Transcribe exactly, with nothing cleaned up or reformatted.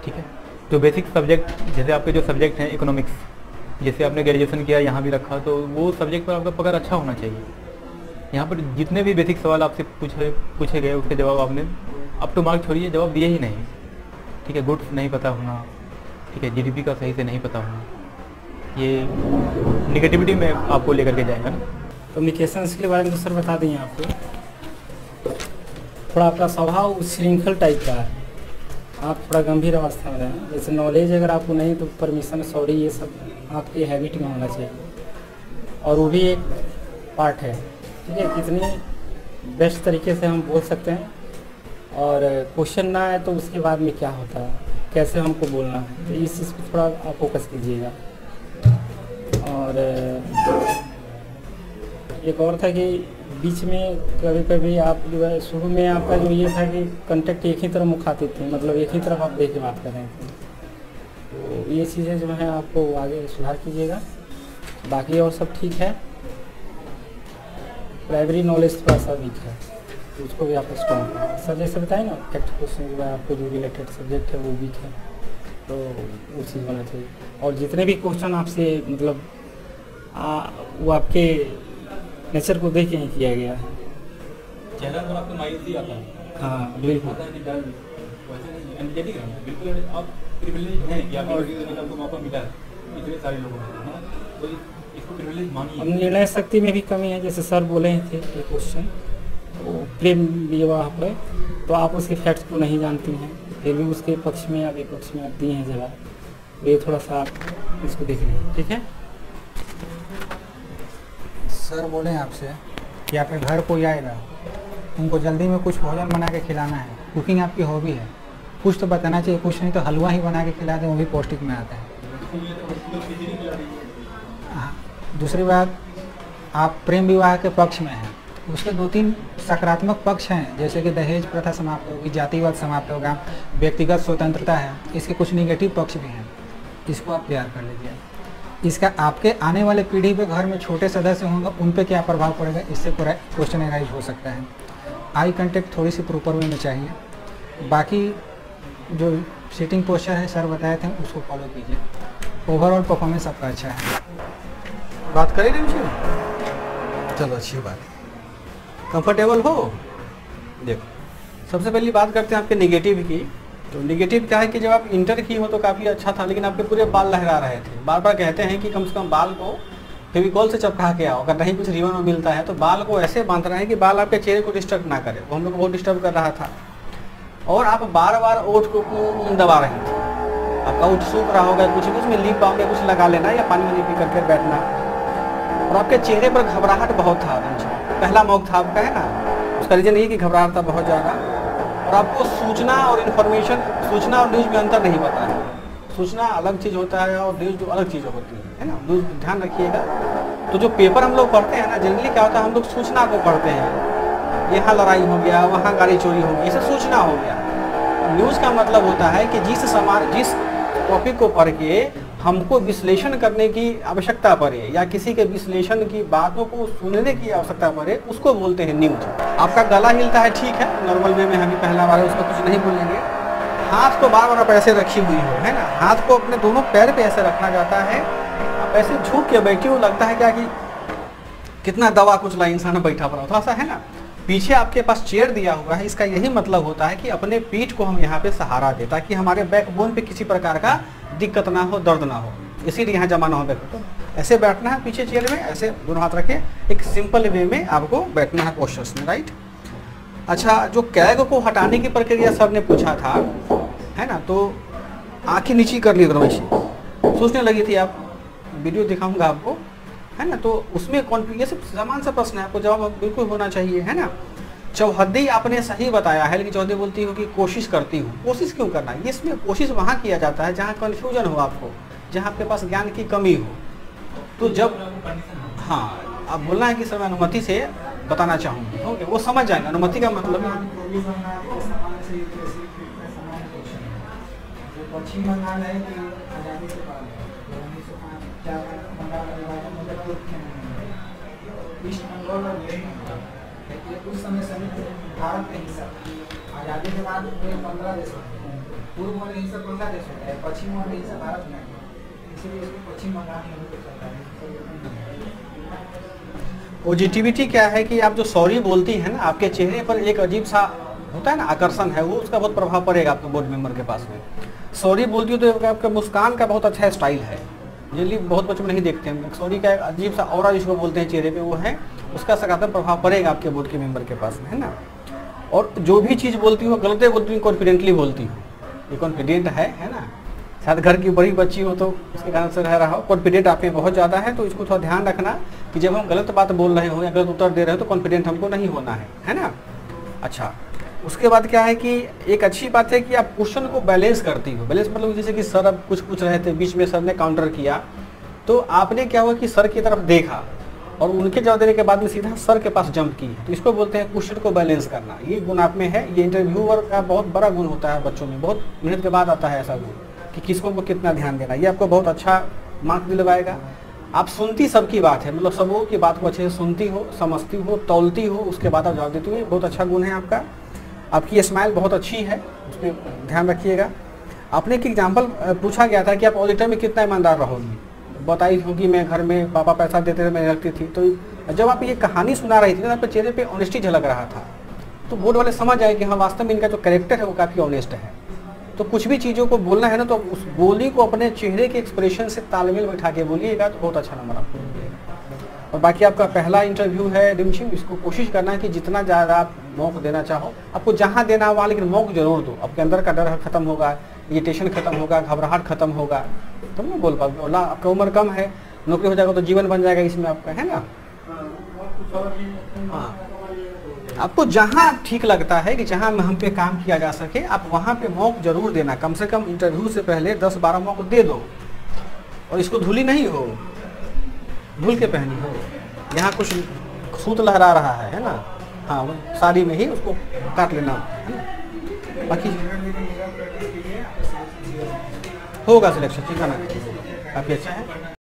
ठीक है। तो बेसिक सब्जेक्ट जैसे आपके जो सब्जेक्ट हैं इकोनॉमिक्स, जैसे आपने ग्रेजुएशन किया यहाँ भी रखा, तो वो सब्जेक्ट पर आपका पकड़ अच्छा होना चाहिए। यहाँ पर जितने भी बेसिक सवाल आपसे पूछे पूछे गए उसके जवाब आपने अप टू मार्क छोड़िए, जवाब दिए ही नहीं। ठीक है, गुड्स नहीं पता होना, ठीक है, जीडीपी का सही से नहीं पता होना, ये निगेटिविटी में आपको लेकर के जाएगा ना। कम्युनिकेशन स्किल के बारे में तो सर बता दें आपको, थोड़ा आपका स्वभाव उच्छृंखल टाइप का है, आप थोड़ा गंभीर अवस्था में रहें। जैसे नॉलेज अगर आपको नहीं तो परमिशन सॉरी ये सब आपके हैबिट में होना चाहिए, और वो भी एक पार्ट है। ठीक है, कितनी बेस्ट तरीके से हम बोल सकते हैं, और क्वेश्चन ना आए तो उसके बाद में क्या होता है, कैसे हमको बोलना है, तो इस चीज़ पर थोड़ा आप फोकस कीजिएगा। और एक और था कि बीच में कभी कभी आप जो है शुरू में आपका जो ये था कि कंटेक्ट एक ही तरफ मुखातिब थे, मतलब एक ही तरफ आप देख के बात कर रहे थे, तो ये चीज़ें जो है आपको आगे सुधार कीजिएगा। बाकी और सब ठीक है। प्राइमरी नॉलेज थोड़ा सा वीक है, तो उसको भी आप स्ट्रॉन्ग करें। सर जैसे बताए ना फैक्ट क्वेश्चन जो है आपको जो रिलेटेड सब्जेक्ट है वो वीक है, तो वो चीज़ होना चाहिए। और जितने भी क्वेश्चन आपसे मतलब आ, वो आपके नेचर को देख के ही किया गया है। चेहरा पर आपको माइंड ही आता है। हाँ बिल्कुल, आता है कि डर वैसे नहीं एनर्जेटिक है, बिल्कुल आप प्रिविलेज हैं कि आपको आपको मौका मिला है इतने सारे लोगों को, है ना, तो इसको प्रिविलेज मानिए। अब निर्णय शक्ति में भी कमी है, जैसे सर बोले ही थे ये क्वेश्चन, तो प्रेम विवाह पर तो आप उसके फैक्ट्स को नहीं जानती हैं, फिर भी उसके पक्ष में या विपक्ष में आप दिए हैं जवाब, ये थोड़ा सा आप इसको देख लीजिए। ठीक है। सर बोले आपसे कि आपके घर कोई आएगा, उनको जल्दी में कुछ भोजन बना के खिलाना है, कुकिंग आपकी हॉबी है, कुछ तो बताना चाहिए, कुछ नहीं तो हलवा ही बना के खिला दें, वो भी पौष्टिक में आता है। हाँ, दूसरी बात, आप प्रेम विवाह के पक्ष में हैं, उसके दो तीन सकारात्मक पक्ष हैं, जैसे कि दहेज प्रथा समाप्त होगी, जातिवाद समाप्त होगा, व्यक्तिगत स्वतंत्रता है, इसके कुछ निगेटिव पक्ष भी हैं, इसको आप तैयार कर लीजिए। इसका आपके आने वाले पीढ़ी पे घर में छोटे सदस्य होंगे, उन पे क्या प्रभाव पड़ेगा, इससे क्वेश्चन एराइज हो सकता है। आई कांटेक्ट थोड़ी सी प्रॉपर वे में चाहिए। बाकी जो सीटिंग पोस्चर है सर बताए थे उसको फॉलो कीजिए। ओवरऑल परफॉर्मेंस आपका अच्छा है। बात करें ना, चलो अच्छी बात है, कंफर्टेबल हो। देखो सबसे पहली बात करते हैं आपके निगेटिव की। तो निगेटिव क्या है कि जब आप इंटर की हो तो काफ़ी अच्छा था, लेकिन आपके पूरे बाल लहरा रहे थे। बार बार कहते हैं कि कम से कम बाल को फेविकॉल से चिपका के आओ, अगर नहीं कुछ रिबन में मिलता है तो बाल को ऐसे बांध रहे हैं कि बाल आपके चेहरे को डिस्टर्ब ना करे। वो हम लोग को बहुत डिस्टर्ब कर रहा था, और आप बार बार ओठ को दबा रहे थे। आपका ओठ सूख रहा होगा, कुछ कुछ में लिप बाम या कुछ लगा लेना या पानी वानी पी करके बैठना, और आपके चेहरे पर घबराहट बहुत था। पहला मौका था आपका, है ना, उसका रीजन ये कि घबराहट था बहुत ज़्यादा। और आपको सूचना और इन्फॉर्मेशन, सूचना और न्यूज़ में अंतर नहीं पता है। सूचना अलग चीज़ होता है और न्यूज़ अलग चीज़ होती है, है ना, न्यूज़ ध्यान रखिएगा। तो जो पेपर हम लोग पढ़ते हैं ना, जनरली क्या होता है, हम लोग सूचना को पढ़ते हैं, यहाँ लड़ाई हो गया, वहाँ गाड़ी चोरी हो गई, इसे सूचना हो गया। न्यूज़ का मतलब होता है कि जिस समान जिस टॉपिक को पढ़ के हमको विश्लेषण करने की आवश्यकता पड़े या किसी के विश्लेषण की बातों को सुनने की आवश्यकता पड़े, उसको बोलते हैं न्यूज। आपका गला हिलता है, ठीक है, नॉर्मल वे में हमें पहला बार है, उसको कुछ नहीं बोलेंगे। हाथ को बार बार आप ऐसे रखी हुई हो, है ना, हाथ को अपने दोनों पैर पे ऐसे रखना जाता है, आप ऐसे झुक के बैठी हो, लगता है क्या कि कितना दवा कुछ ला इंसान बैठा पड़ा, थोड़ा सा, है ना। पीछे आपके पास चेयर दिया हुआ है, इसका यही मतलब होता है कि अपने पीठ को हम यहाँ पे सहारा दे, ताकि हमारे बैकबोन पे किसी प्रकार का दिक्कत ना हो, दर्द ना हो, इसीलिए यहाँ जमा ना हो। बैक ऐसे बैठना है पीछे चेयर में, ऐसे दोनों हाथ रखे, एक सिंपल वे में आपको बैठना है पोस्चर्स में, राइट। अच्छा, जो कैग को हटाने की प्रक्रिया सर ने पूछा था, है ना, तो आँखें नीची कर ली एकदम ऐसी, सोचने लगी थी आप, वीडियो दिखाऊंगा आपको, है ना। तो उसमें कॉन्फ्लिक्ट सब समान सा प्रश्न है, आपको जवाब बिल्कुल होना चाहिए, है ना। चौहद्दी आपने सही बताया है, लेकिन चौहद्दी बोलती हो कि कोशिश करती हूँ। कोशिश क्यों करना है, इसमें कोशिश वहाँ किया जाता है जहाँ कन्फ्यूजन हो आपको, जहाँ आपके पास ज्ञान की कमी हो। तो जब हाँ आप बोलना है कि सर मैं अनुमति से बताना चाहूँगी, ओके, वो समझ जाएंगे अनुमति का मतलब। पश्चिम बंगाल है कि आज़ादी से पहले उन्नीस सौ चार बंगाल का विभाजन मतलब ईस्ट बंगाल और वेस्ट बंगाल उस समय संयुक्त भारत का हिस्सा। आज़ादी के बाद पूरे पंद्रह देश पूर्व और हिस्सा बांग्लादेश होता है, पश्चिम और हिस्सा भारत में है, इसीलिए इसको पश्चिम बंगाल नहीं बोल सकता है। पॉजिटिविटी क्या है कि आप जो सॉरी बोलती हैं ना, आपके चेहरे पर एक अजीब सा होता है ना आकर्षण है, वो उसका बहुत प्रभाव पड़ेगा आपके बोर्ड मेंबर के पास में। सॉरी बोलती हो तो आपका मुस्कान का बहुत अच्छा स्टाइल है, जनरली बहुत बच्चों नहीं देखते हैं। सॉरी का एक अजीब सा ऑरा जिसको बोलते हैं चेहरे पे, वो है, उसका सकारात्मक प्रभाव पड़ेगा आपके बोर्ड के मेंबर के पास में, है ना। और जो भी चीज़ बोलती हो गलत बोलती हो, कॉन्फिडेंटली बोलती हो, ये कॉन्फिडेंट है है ना। शायद घर की बड़ी बच्ची हो तो उसके कारण से रह रहा हो, कॉन्फिडेंट आप में बहुत ज़्यादा है, तो इसको थोड़ा ध्यान रखना कि जब हम गलत बात बोल रहे हो या गलत उत्तर दे रहे हो तो कॉन्फिडेंट हमको नहीं होना है, है ना। अच्छा, उसके बाद क्या है कि एक अच्छी बात है कि आप क्वेश्चन को बैलेंस करती हो। बैलेंस मतलब जैसे कि सर अब कुछ पूछ रहे थे, बीच में सर ने काउंटर किया, तो आपने क्या हुआ कि सर की तरफ देखा और उनके जवाब देने के बाद में सीधा सर के पास जंप की, तो इसको बोलते हैं क्वेश्चन को बैलेंस करना। ये गुण आप में है, ये इंटरव्यूअर का बहुत बड़ा गुण होता है बच्चों में, बहुत मेहनत के बाद आता है ऐसा गुण कि किसको को कितना ध्यान देना। ये आपको बहुत अच्छा मार्क दिलवाएगा। आप सुनती सबकी बात है, मतलब सबों की बात को अच्छे से सुनती हो, समझती हो, तौलती हो, उसके बाद आप जवाब देती हो, बहुत अच्छा गुण है आपका। आपकी स्माइल बहुत अच्छी है, उसमें ध्यान रखिएगा। आपने एक एग्जाम्पल पूछा गया था कि आप ऑडिटर में कितना ईमानदार रहोगी, बताई होगी मैं घर में पापा पैसा देते थे मैं रखती थी। तो जब आप ये कहानी सुना रही थी ना, आपके चेहरे पे ऑनेस्टी झलक रहा था, तो बोर्ड वाले समझ आए कि हाँ वास्तव में इनका जो कैरेक्टर है वो काफ़ी ऑनेस्ट है। तो कुछ भी चीज़ों को बोलना है ना, तो उस बोली को अपने चेहरे के एक्सप्रेशन से तालमेल बैठा के बोलिएगा तो बहुत अच्छा नंबर आपको मिलेगा। और बाकी आपका पहला इंटरव्यू है रिमझिम, इसको कोशिश करना है कि जितना ज़्यादा आप मौका देना चाहो, आपको जहाँ देना हो वहाँ, लेकिन मौका जरूर दो। आपके अंदर का डर खत्म होगा, इरिटेशन खत्म होगा, घबराहट खत्म होगा, तुम नहीं बोल पाओगे। बोला आपका उम्र कम है, नौकरी हो जाएगा तो जीवन बन जाएगा इसमें आपका, है ना। हाँ, आपको जहाँ ठीक लगता है कि जहाँ हम पे काम किया जा सके, आप वहाँ पे मौका जरूर देना। कम से कम इंटरव्यू से पहले दस बारह मौका दे दो, और इसको धुली नहीं हो, धुल के पहनी हो। यहाँ कुछ सूत लहरा रहा है, है ना, हाँ वो साड़ी में ही उसको काट लेना, है ना। बाकी होगा सिलेक्शन, ठीक है ना, काफ़ी अच्छा है।